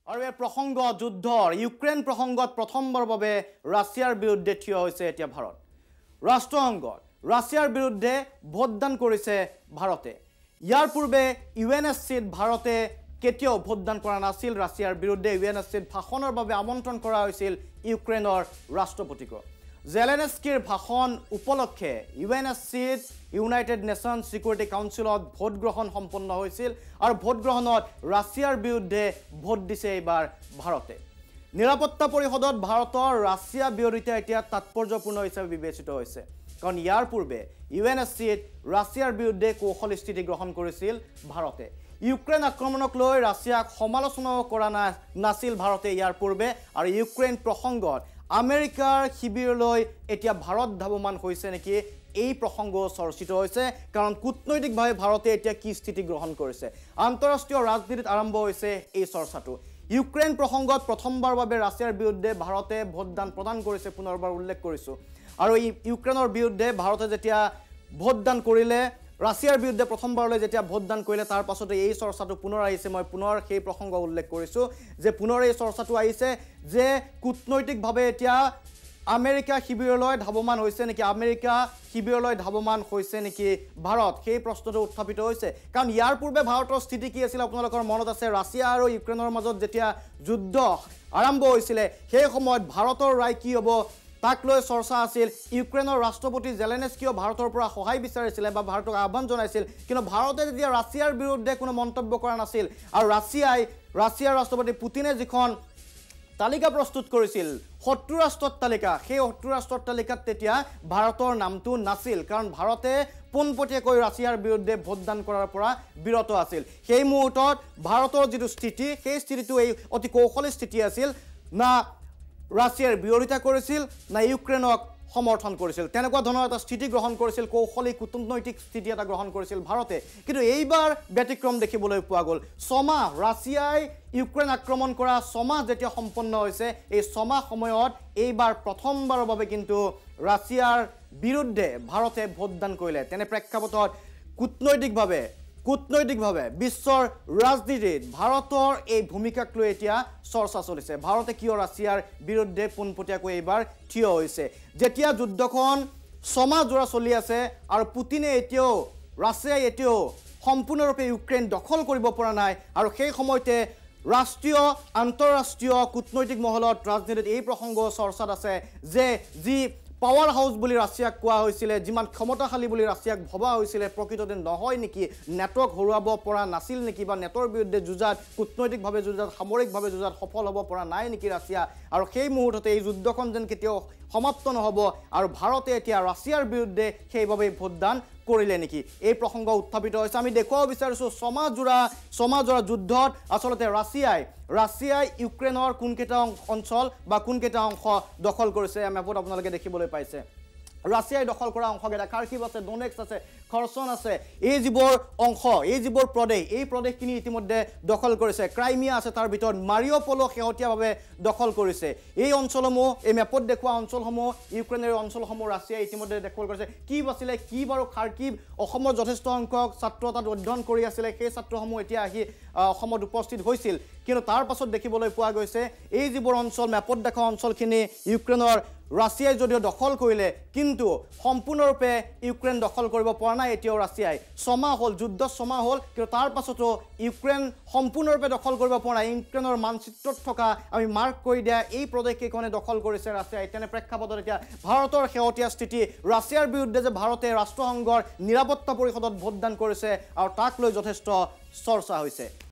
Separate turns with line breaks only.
আৰু এই প্ৰসংগ যুদ্ধৰ ইউক্ৰেইন প্ৰসংগত প্ৰথমবাৰৰ বাবে ৰাছিয়াৰ বিৰুদ্ধে থিয় হৈছে এতিয়া ভাৰত ৰাষ্ট্ৰসংঘত ৰাছিয়াৰ বিৰুদ্ধে ভোটদান কৰিছে ভাৰতে ইয়াৰ পূৰ্বে UNSCত ভাৰতে কেতিয়াও ভোটদান কৰা নাছিল ৰাছিয়াৰ বিৰুদ্ধে UNSCত ভাষণৰ বাবে আমন্ত্ৰণ কৰা হৈছিল ইউক্ৰেইনৰ ৰাষ্ট্ৰপতিক জেলেনস্কিৰ ভাষণ উপলক্ষে UNSCত ইউনাইটেড নেশ্যনছ সিকিউৰিটি কাউন্সিলত ভোট গ্ৰহণ সম্পন্ন হৈছিল আৰু ভোট গ্ৰহণত ৰাছিয়াৰ বিৰুদ্ধে ভোট দিছে এবাৰ ভাৰতে নিৰাপত্তা পৰিষদত ভাৰতৰ ৰাছিয়া বিৰোধিতা এতিয়া তাৎপৰ্যপূৰ্ণ হিচাপে বিবেচিত হৈছে কাৰণ ইয়াৰ পূৰ্বে UNSCত ৰাছিয়াৰ বিৰুদ্ধে কৌশল স্থিতি গ্ৰহণ কৰিছিল ভাৰতে ইউক্ৰেইন আক্ৰমণক লৈ ৰাছিয়াক সমালোচনা কৰা নাছিল ভাৰতে ইয়াৰ পূৰ্বে আৰু ইউক্ৰেইন প্ৰসংগত আমেৰিকাৰ শিবিৰলৈ এতিয়া ভাৰত ধাৱমান হৈছে নেকি এই প্ৰসংগ চৰ্চিত হৈছে কাৰণ কূটনৈতিকভাৱে ভাৰতে এতিয়া কি স্থিতি গ্ৰহণ কৰিছে আন্তঃৰাষ্ট্ৰীয় ৰাজনীতিত আৰম্ভ হৈছে এই চৰ্চাটো ইউক্ৰেইন প্ৰসংগত প্ৰথমবাৰৰ বাবে ৰাছিয়াৰ বিৰুদ্ধে ভাৰতে ভোটদান প্ৰদান কৰিছে পুনৰবাৰ উল্লেখ কৰিছো আৰু ইউক্ৰেইনৰ বিৰুদ্ধে ভাৰতে যেতিয়া ভোটদান কৰিলে ৰাছিয়াৰ বিৰুদ্ধে প্ৰথমবাৰলৈ যেতিয়া ভোটদান কৰিলে তাৰ পাছতে এই চৰ্চাটো পুনৰ আহিছে মই পুনৰ সেই প্ৰসংগ উল্লেখ কৰিছো যে পুনৰ এই চৰ্চাটো আহিছে যে কূটনৈতিকভাৱে এতিয়া আমেৰিকা শিবিৰলৈ ধাৱমান হৈছে নেকি আমেৰিকা শিবিৰলৈ ধাৱমান হৈছে নেকি ভাৰত সেই প্ৰশ্নটো উত্থাপিত হৈছে কাৰণ ইয়াৰ পূৰ্বে ভাৰতৰ স্থিতি কি আছিল আপোনালোকৰ মনত আছে ৰাছিয়া আৰু ইউক্ৰেইনৰ মাজত যেতিয়া যুদ্ধ আৰম্ভ হৈছিল সেই সময়ত ভাৰতৰ ৰায় কি হ'ব তাক লৈ চৰ্চা আছিল ইউক্ৰেইনৰ ৰাষ্ট্ৰপতি জেলেনস্কিও ভাৰতৰ পৰা সহায় বিচাৰিছিল বা ভাৰতক আহ্বান জনাইছিল কিন্তু ভাৰতে যেতিয়া ৰাছিয়াৰ বিৰুদ্ধে কোনো মন্তব্য কৰা নাছিল আৰু ৰাছিয়াৰ ৰাষ্ট্ৰপতি পুতিনে যিখন তালিকা প্ৰস্তুত কৰিছিল ৭০ ৰাষ্ট্ৰৰ তালিকা সেই ৭০ ৰাষ্ট্ৰৰ তালিকাত তেতিয়া ভাৰতৰ নামটো নাছিল কাৰণ ভাৰতে পোনপটীয়াকৈ ৰাছিয়াৰ বিৰুদ্ধে ভোটদান কৰাৰ পৰা বিৰত আছিল সেই মুহূৰ্তত ভাৰতৰ যিটো স্থিতি সেই স্থিতিটো এই অতি কৌশলী স্থিতি আছিল না ৰাছিয়াৰ বিৰোধিতা কৰিছিল না ইউক্ৰেইনক সমৰ্থন কৰিছিল তেনেকুৱা ধৰণৰ এটা স্থিতি গ্ৰহণ কৰিছিল কৌশলী কূটনৈতিক স্থিতি এটা গ্ৰহণ কৰিছিল ভাৰতে কিন্তু এইবাৰ ব্যতিক্ৰম দেখিবলৈ পোৱা গ'ল ছমাহ ৰাছিয়াই ইউক্ৰেইন আক্ৰমণ কৰা ছমাহ যেতিয়া সম্পন্ন হৈছে এই ছমাহ সময়ত এইবাৰ প্ৰথমবাৰৰ বাবে কিন্তু ৰাছিয়াৰ বিৰুদ্ধে ভাৰতে ভোটদান কৰিলে তেনে প্ৰেক্ষাপটত কূটনৈতিকভাৱে বিশ্বৰ ৰাজনীতিত ভাৰতৰ এই ভূমিকাক লৈ এতিয়া চৰ্চা চলিছে ভাৰতে কিয় ৰাছিয়াৰ বিৰুদ্ধে পোনপটীয়াকৈ এইবাৰ থিয় হৈছে যেতিয়া যুদ্ধখন ছমাহ জোৰা চলি আছে আৰু পুতিনে ৰাছিয়াই এতিয়াও সম্পূৰ্ণৰূপে ইউক্ৰেইন দখল কৰিব পৰা নাই আৰু সেই সময়তে ৰাষ্ট্ৰীয় আন্তঃৰাষ্ট্ৰীয় কূটনৈতিক মহলত ৰাজনীতিত এই প্ৰসংগ চৰ্চাত আছে যে যি পাৱাৰ হাউস বুলি ৰাছিয়াক কোৱা হৈছিল যিমান ক্ষমতাশালী বুলি ৰাছিয়াক ভবা হৈছিল প্ৰকৃততে নহয় নেকি নেটৱৰ্ক হৰুৱাব পৰা নাছিল নেকি বা নেটৰ বিৰুদ্ধে যুঁজাত কূটনৈতিকভাৱে যুঁজাত সামৰিকভাৱে যুঁজাত সফল হ'ব পৰা নাই নেকি ৰাছিয়া আৰু সেই মুহূৰ্ততে এই যুদ্ধখন যেন কেতিয়াও সমাপ্ত নহ'ব আৰু ভাৰতে এতিয়া ৰাছিয়াৰ বিৰুদ্ধে সেইভাৱে ভোটদান কৰিলে নেকি এই প্ৰসংগ উত্থাপিত হৈছে আমি দেখুৱাব বিচাৰিছো সমাজৰ যুদ্ধত আচলতে ৰাছিয়াই ইউক্ৰেইনৰ কোনকেইটা অঞ্চল বা কোনকেইটা অংশ দখল কৰিছে মেপত আপোনালোকে দেখিবলৈ পাইছে ৰাছিয়াই দখল কৰা অংশকেইটা খাৰ্কিভ আছে ডনেটস্ক আছে খৰচন আছে এই যিবোৰ অংশ এই যিবোৰ প্ৰদেশ এই প্ৰদেশখিনি ইতিমধ্যে দখল কৰিছে ক্ৰাইমিয়া আছে তাৰ ভিতৰত মাৰিওপল শেহতীয়াভাৱে দখল কৰিছে এই অঞ্চলসমূহ এই মেপত দেখুওৱা অঞ্চলসমূহ ইউক্ৰেইনৰ অঞ্চলসমূহ ৰাছিয়াই ইতিমধ্যে দখল কৰিছে কি আছিলে কি বাৰু খাৰ্কিভ অসমৰ যথেষ্ট সংখ্যক ছাত্ৰ তাত অধ্যয়ন কৰি আছিলে সেই ছাত্ৰসমূহ এতিয়া আহি অসমত উপস্থিত হৈছিল কিন্তু তাৰ পাছত দেখিবলৈ পোৱা গৈছে এই যিবোৰ অঞ্চল মেপত দেখা অঞ্চলখিনি ইউক্ৰেইনৰ ৰাছিয়াই যদিও দখল কৰিলে কিন্তু সম্পূৰ্ণৰূপে ইউক্ৰেইন দখল কৰিব পৰা নাই এতিয়াও ৰাছিয়াই ছমাহ হ'ল যুদ্ধ ছমাহ হ'ল কিন্তু তাৰ পাছতো ইউক্ৰেইন সম্পূৰ্ণৰূপে দখল কৰিব পৰা নাই ইউক্ৰেইনৰ মানচিত্ৰত থকা আমি মাৰ্ক কৰি দিয়া এই প্ৰদেশকেইখনে দখল কৰিছে ৰাছিয়াই তেনে প্ৰেক্ষাপটত এতিয়া ভাৰতৰ শেহতীয়া স্থিতি ৰাছিয়াৰ বিৰুদ্ধে যে ভাৰতে ৰাষ্ট্ৰসংঘৰ নিৰাপত্তা পৰিষদত ভোটদান কৰিছে আৰু তাক লৈ যথেষ্ট চৰ্চা হৈছে